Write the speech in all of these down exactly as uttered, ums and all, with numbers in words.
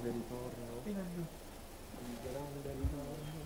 grande ritorno. Il grande ritorno.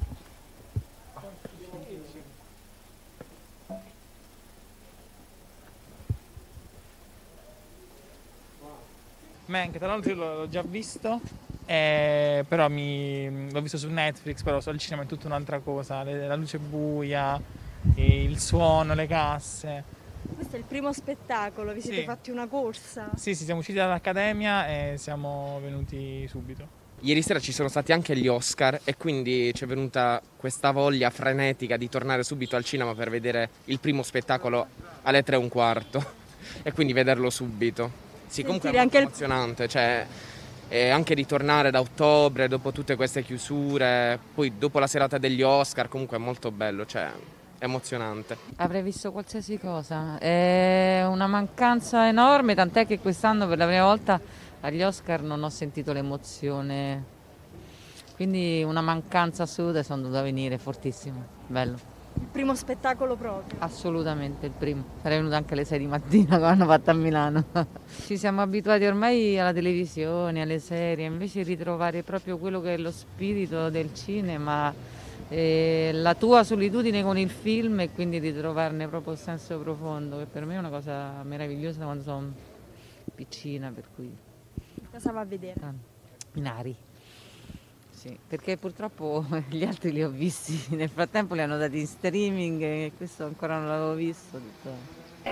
Mank, tra l'altro io l'ho già visto, eh, però mi, l'ho visto su Netflix, però al cinema è tutta un'altra cosa, le- la luce buia, eh, il suono, le casse. Questo è il primo spettacolo, vi siete Sì, fatti una corsa? sì, sì, siamo usciti dall'accademia e siamo venuti subito. Ieri sera ci sono stati anche gli Oscar e quindi ci è venuta questa voglia frenetica di tornare subito al cinema per vedere il primo spettacolo alle tre e un quarto e quindi vederlo subito. Sì, comunque è Sentire molto anche il... emozionante, cioè e anche ritornare da ottobre dopo tutte queste chiusure, poi dopo la serata degli Oscar, comunque è molto bello, cioè emozionante. Avrei visto qualsiasi cosa, è una mancanza enorme, tant'è che quest'anno per la prima volta agli Oscar non ho sentito l'emozione, quindi una mancanza assoluta e sono dovuta venire, fortissimo, bello, il primo spettacolo proprio. assolutamente il primo. Sarei venuta anche alle sei di mattina come hanno fatto a Milano. Ci siamo abituati ormai alla televisione, alle serie, invece ritrovare proprio quello che è lo spirito del cinema, e la tua solitudine con il film e quindi ritrovarne proprio il senso profondo, che per me è una cosa meravigliosa da quando sono piccina, per cui Cosa va a vedere? ah, Minari. Sì, perché purtroppo gli altri li ho visti, nel frattempo li hanno dati in streaming e questo ancora non l'avevo visto. ho detto,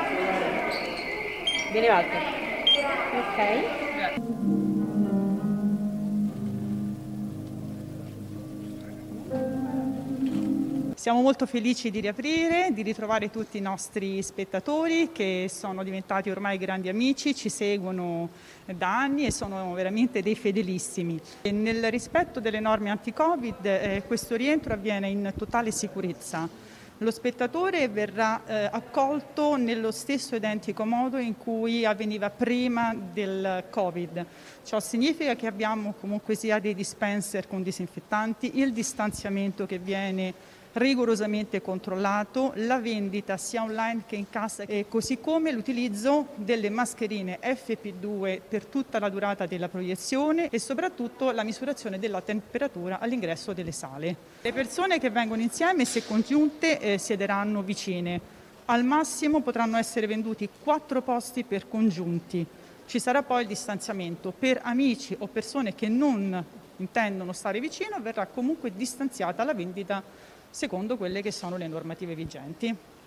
Viene Walter. Ok. Siamo molto felici di riaprire, di ritrovare tutti i nostri spettatori che sono diventati ormai grandi amici, ci seguono da anni e sono veramente dei fedelissimi. E nel rispetto delle norme anti-Covid eh, questo rientro avviene in totale sicurezza. Lo spettatore verrà eh, accolto nello stesso identico modo in cui avveniva prima del Covid. Ciò significa che abbiamo comunque sia dei dispenser con disinfettanti, il distanziamento che viene rigorosamente controllato, la vendita sia online che in cassa, e così come l'utilizzo delle mascherine F P due per tutta la durata della proiezione e soprattutto la misurazione della temperatura all'ingresso delle sale. Le persone che vengono insieme, se congiunte, eh, siederanno vicine. Al massimo potranno essere venduti quattro posti per congiunti. Ci sarà poi il distanziamento. Per amici o persone che non intendono stare vicino verrà comunque distanziata la vendita secondo quelle che sono le normative vigenti.